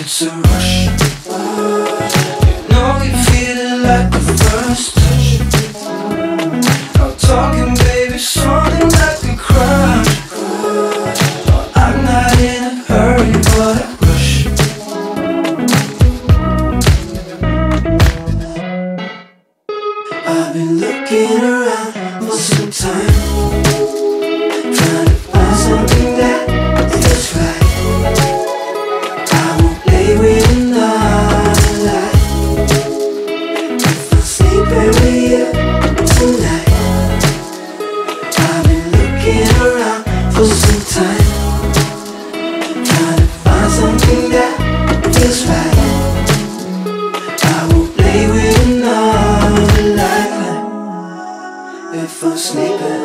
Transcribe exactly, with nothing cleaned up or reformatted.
it's a rush. You know you feel it like the first touch. I'm talking, baby, something like a crush. Oh, I'm not in a hurry, but I rush. I've been looking around for some time, trying to find something that feels right. I won't play with another lie. If I sleep with you tonight. I've been looking around for some time, trying to find something that feels right. I won't play with another lie. If I'm sleeping